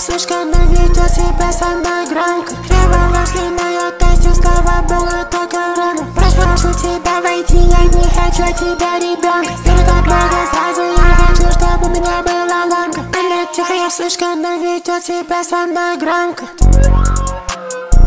слишком, но ведет себя со мной громко. Требовалось ли мое тестю, слова было так рано. Прошу тебя войти, я не хочу тебя, ребенка. Беру так много сразу, я хочу, чтобы у меня была ломка. Она тихая слишком, но ведет себя со мной громко.